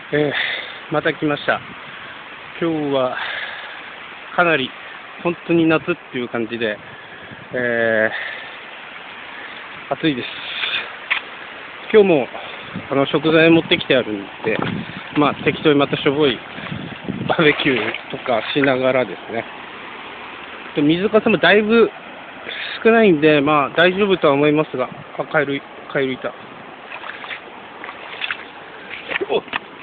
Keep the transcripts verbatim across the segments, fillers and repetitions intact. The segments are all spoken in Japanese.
えー、また来ました。今日はかなり本当に夏っていう感じで、えー、暑いです。今日もあの食材持ってきてあるんで、まあ適当にまたしょぼいバーベキューとかしながらですね。で水かさもだいぶ少ないんで、まあ大丈夫とは思いますが、あ、カエル、カエルいた。お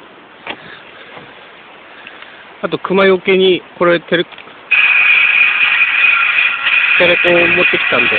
あと、熊よけに、これテレ、テレコン持ってきたんで。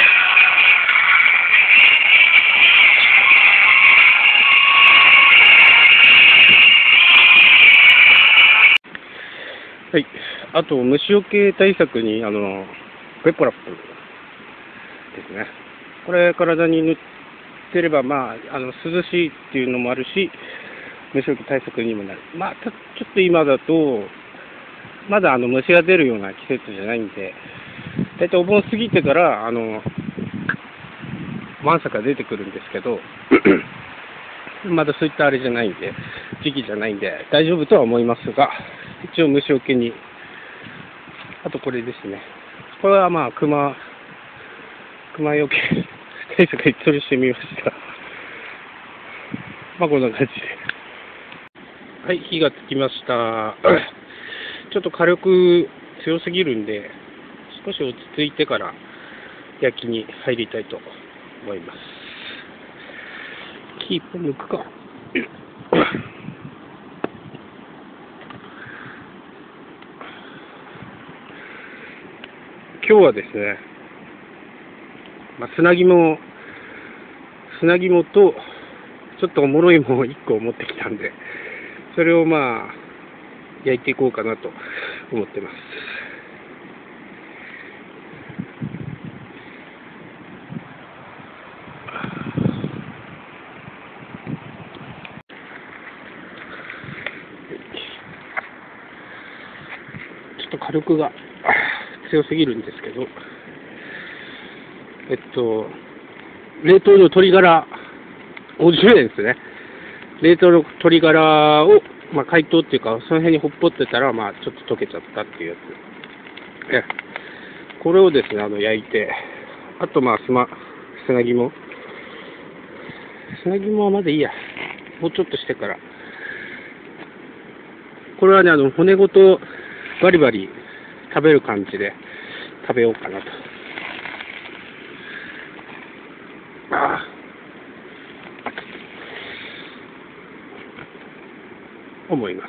はい。あと、虫よけ対策に、あの、ペポラップですね。これ、体に塗ってれば、まあ、あの、涼しいっていうのもあるし、虫よけ対策にもなる。まあ、ちょっと今だと、まだあの虫が出るような季節じゃないんで、大体お盆過ぎてから、あの、わんさか出てくるんですけど、まだそういったあれじゃないんで、時期じゃないんで、大丈夫とは思いますが、一応虫除けに、あとこれですね。これはまあ、熊、熊よけ対策に取りしてみました。まあ、こんな感じで。はい、火がつきました。ちょっと火力強すぎるんで、少し落ち着いてから焼きに入りたいと思います。火一本抜くか。今日はですね、まあ、砂肝、砂肝とちょっとおもろいものをいっこ持ってきたんで、それをまあ、焼いていこうかなと思ってます。ちょっと火力が強すぎるんですけど、えっと、冷凍の鶏ガラ、ごじゅうえんですね。冷凍の鶏ガラを、まあ、解凍っていうか、その辺にほっぽってたら、まあ、ちょっと溶けちゃったっていうやつ。え、これをですね、あの、焼いて、あと、まあ、すま、砂肝。砂肝はまだいいや。もうちょっとしてから。これはね、あの、骨ごとバリバリ食べる感じで食べようかなと。ああ。思います。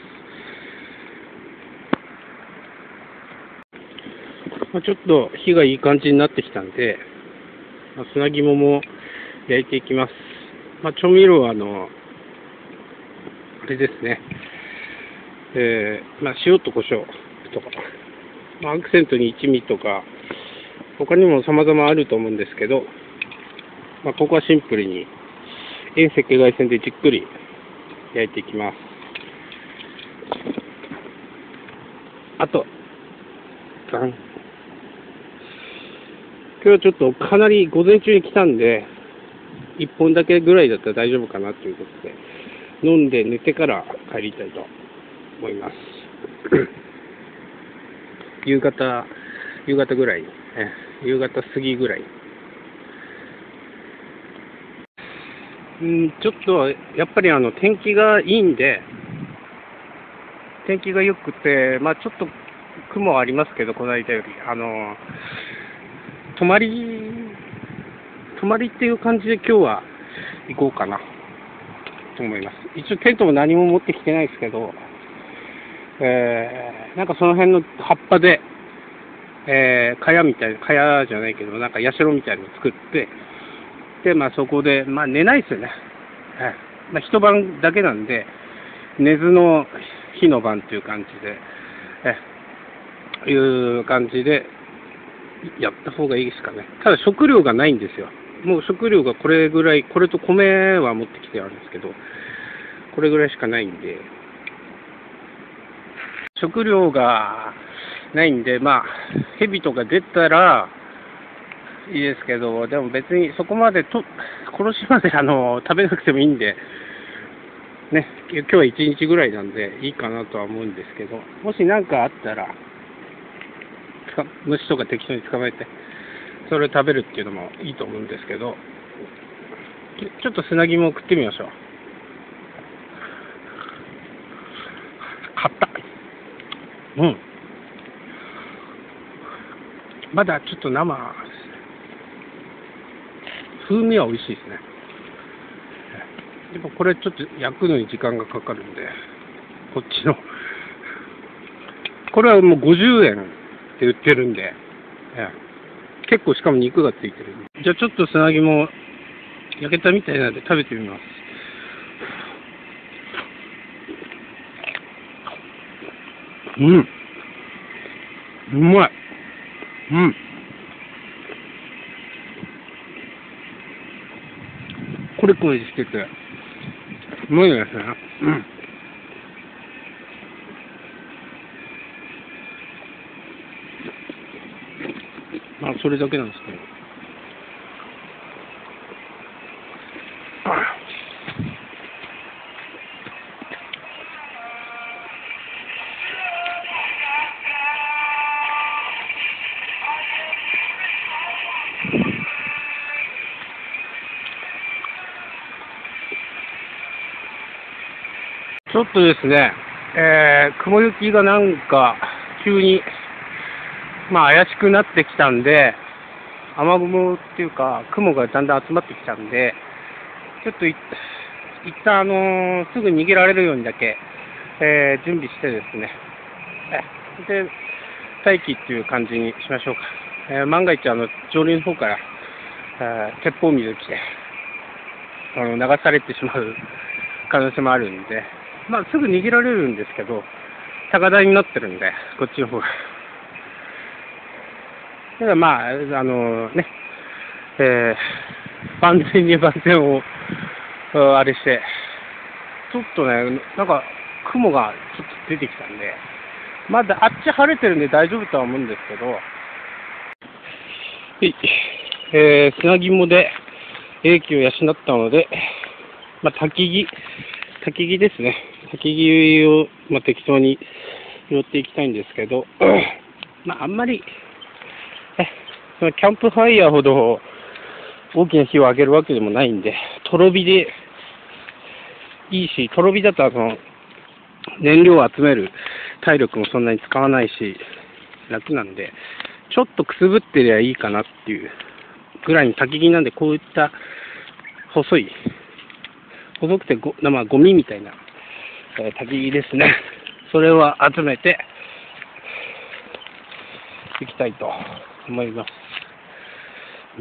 まあ、ちょっと火がいい感じになってきたんで、まあ、砂肝も焼いていきます。まあ、調味料はあの、あれですね。えー、まあ、塩と胡椒とか、まあ、アクセントに一味とか、他にも様々あると思うんですけど、まあ、ここはシンプルに遠赤外線でじっくり焼いていきます。あと、今日はちょっとかなり午前中に来たんで、いっぽんだけぐらいだったら大丈夫かなということで、飲んで寝てから帰りたいと思います。夕方、夕方ぐらい、え夕方過ぎぐらい。うん、ちょっとやっぱりあの天気がいいんで、天気が良くて、まあちょっと雲はありますけど、この間より、あの、泊まり、泊まりっていう感じで今日は行こうかなと思います。一応テントも何も持ってきてないですけど、えー、なんかその辺の葉っぱで、えー、蚊帳みたいな、蚊帳じゃないけど、なんか社みたいなの作って、で、まあそこで、まあ寝ないですよね。えー、まあ一晩だけなんで、寝ずの日の晩っていう感じで、えいう感じでやった方がいいですかね。ただ食料がないんですよ。もう食料がこれぐらい、これと米は持ってきてあるんですけど、これぐらいしかないんで、食料がないんで、まあ、蛇とか出たらいいですけど、でも別にそこまでと、殺しまであの食べなくてもいいんで、 ね、今日はいちにちぐらいなんでいいかなとは思うんですけど、もし何かあったら、虫とか適当に捕まえて、それを食べるっていうのもいいと思うんですけど、ちょっと砂肝を食ってみましょう。硬っ。うん。まだちょっと生ですね。風味は美味しいですね。でもこれちょっと焼くのに時間がかかるんで、こっちの。これはもうごじゅうえんって売ってるんで、結構しかも肉がついてる。じゃあちょっと砂肝焼けたみたいなので食べてみます。うん。うまい。うん。コリコリしてて、うまいですね。うん。まあ、それだけなんですけど。ちょっとですね、えー、雲行きがなんか急に、まあ、怪しくなってきたんで、雨雲っていうか、雲がだんだん集まってきたんで、ちょっとい一旦、あのー、すぐ逃げられるようにだけ、えー、準備してですね、えで、待機っていう感じにしましょうか。えー、万が一、あの、上流の方から、えー、鉄砲水来て、あの、流されてしまう可能性もあるんで、まあ、すぐ逃げられるんですけど、高台になってるんで、こっちの方が。ただまあ、あのね、えー、万全に万全を、あれして、ちょっとね、なんか雲がちょっと出てきたんで、まだあっち晴れてるんで大丈夫とは思うんですけど、はい、えー、砂肝で英気を養ったので、まあ、焚き木、焚き木ですね。焚き木を、まあ、適当に拾っていきたいんですけど、まあ、あんまり、キャンプファイヤーほど大きな火を上げるわけでもないんで、とろ火でいいし、とろ火だとあの燃料を集める体力もそんなに使わないし、楽なんで、ちょっとくすぶってりゃいいかなっていうぐらいに焚き木なんで、こういった細い、細くてご、まあ、ゴミみたいな、えー、焚き木ですね。それを集めていきたいと思います。うん、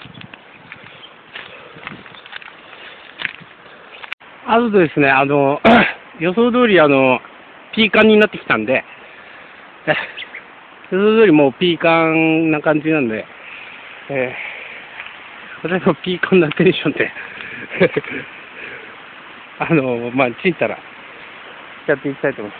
あとですね、あの、予想通り、あの、ピーカンになってきたんで、予想通りもうピーカンな感じなんで、えー、私もピーカンなテンションで、あの、まあ、ちんたらやっていきたいと思います。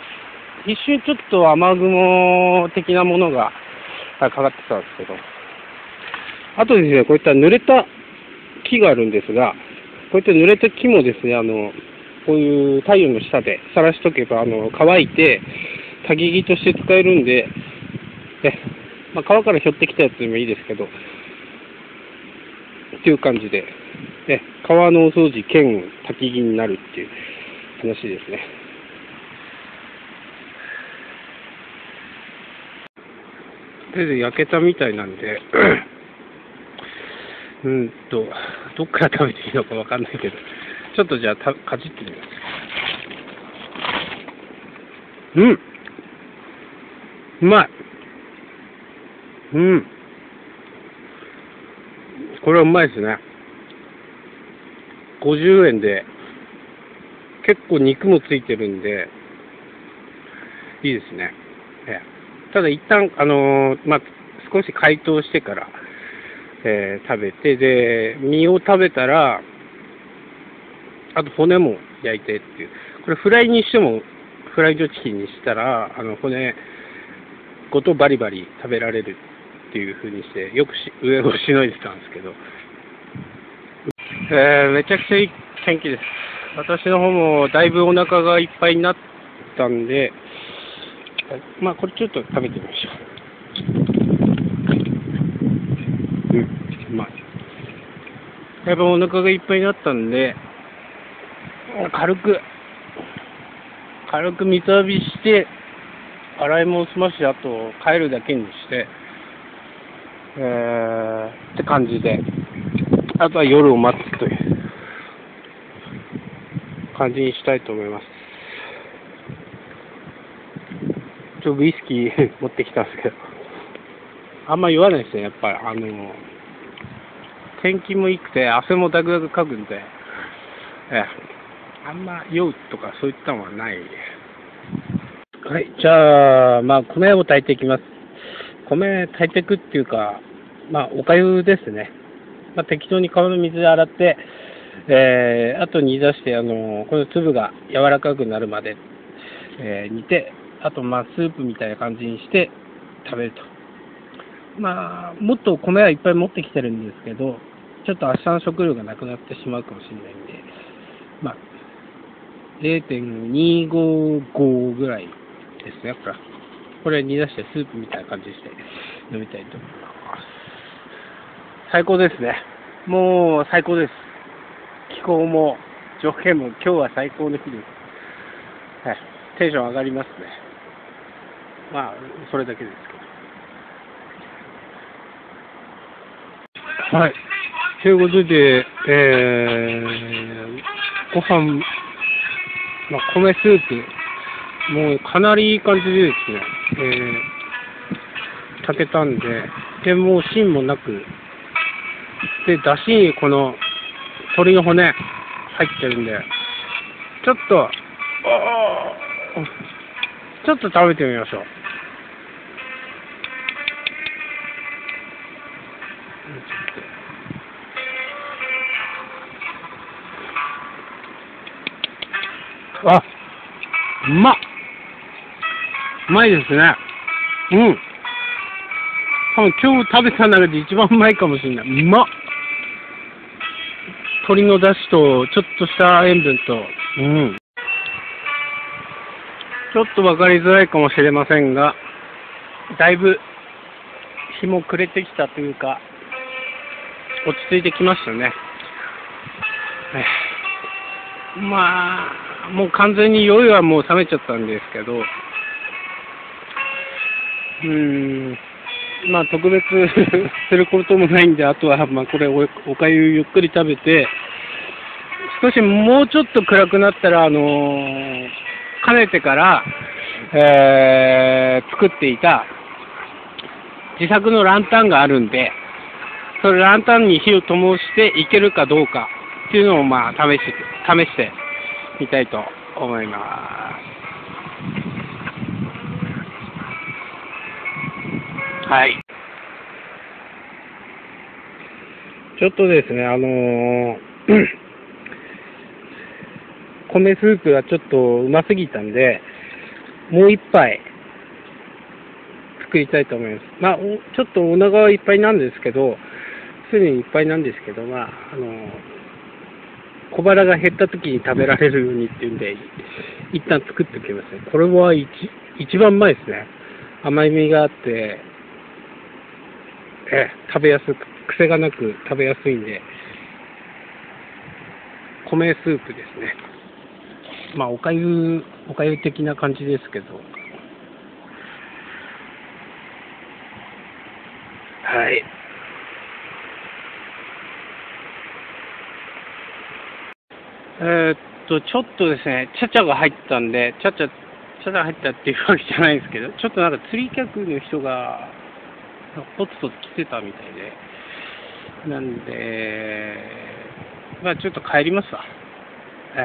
一瞬ちょっと雨雲的なものがかかってたんですけど、あとですね、こういった濡れた木があるんですが、こういった濡れた木もですね、あの、こういう太陽の下でさらしとけば、あの、乾いて、焚き木として使えるんで、え、まあ、川からひょってきたやつでもいいですけど、っていう感じで、え、川のお掃除兼焚き木になるっていう話ですね。とりあえず焼けたみたいなんで、うんと、どっから食べていいのかわかんないけど、ちょっとじゃあた、かじってみます。うん、うまい。うん。これはうまいですね。ごじゅうえんで、結構肉もついてるんで、いいですね。ええ、ただ一旦、あのー、まあ、少し解凍してから、えー、食べて、で、身を食べたら、あと骨も焼いてっていう。これフライにしても、フライドチキンにしたら、あの、骨ごとバリバリ食べられるっていう風にして、よくし上をしのいでたんですけど、えー、めちゃくちゃいい天気です。 私の方もだいぶお腹がいっぱいになったんで、まあこれちょっと食べてみましょう。うん、うまい。やっぱお腹がいっぱいになったんで、軽く、軽く水浴びして、洗い物済まして、あと帰るだけにして、えー、って感じで、あとは夜を待つという感じにしたいと思います。ちょっとウイスキー持ってきたんですけど、あんま言わないですね、やっぱり。あの、天気もいいくて、汗もだくだくかくんで、えあんま酔うとかそういったのはない。はい、じゃあ、まあ、米を炊いていきます。米炊いていくっていうか、まあ、おかゆですね。まあ、適当に川の水で洗って、えー、後に煮出して、あの、この粒が柔らかくなるまで、えー、煮て、あと、まあ、スープみたいな感じにして食べると。まあ、もっと米はいっぱい持ってきてるんですけど、ちょっと明日の食料がなくなってしまうかもしれないんで、まあ、れいてんにごご ぐらいですね。これ煮出してスープみたいな感じにして飲みたいと思います。最高ですね。もう最高です。気候も条件も今日は最高の日です。はい。テンション上がりますね。まあ、それだけですけど。はい。ということで、えー、ご飯、まあ、米スープ、もうかなりいい感じでですね、えー、炊けたんで、で、もう芯もなく、で、だしにこの鶏の骨入ってるんで、ちょっと、ちょっと食べてみましょう。あ、うまっ。うまいですね。うん。多分今日食べた中で一番うまいかもしれない。うまっ。鶏の出汁と、ちょっとした塩分と、うん。ちょっとわかりづらいかもしれませんが、だいぶ日も暮れてきたというか、落ち着いてきましたね。まあ、もう完全に酔いはもう冷めちゃったんですけど、うーん、まあ特別することもないんで、あとはまあこれお、おかゆゆっくり食べて、少しもうちょっと暗くなったら、あのー、かねてから、えー、作っていた自作のランタンがあるんで、それランタンに火を灯していけるかどうかっていうのをまあ試して、試してみたいと思います。はい。ちょっとですね、あのー、米スープがちょっとうますぎたんで、もう一杯作りたいと思います。まあ、ちょっとお腹はいっぱいなんですけど、すでにいっぱいなんですけど、まあ、あのー、小腹が減った時に食べられるようにっていうんで、一旦作っておきますね。これは一一番うまいですね。甘みがあって、え食べやすく、癖がなく食べやすいんで、米スープですね。まあ、おかゆ、おかゆ的な感じですけど。はい。えーっと、ちょっとですね、ちゃちゃが入ったんで、ちゃちゃ、ちゃちゃ入ったっていうわけじゃないんですけど、ちょっとなんか釣り客の人が、ポツポツ来てたみたいで、なんで、まあちょっと帰りますわ。え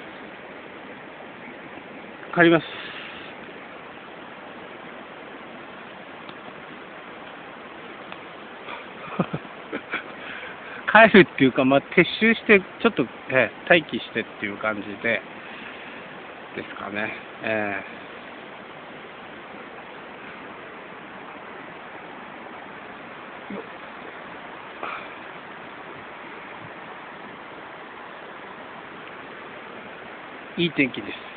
え、帰ります。帰るっていうか、まあ、撤収して、ちょっと、ええ、待機してっていう感じで、ですかね。ええいい天気です。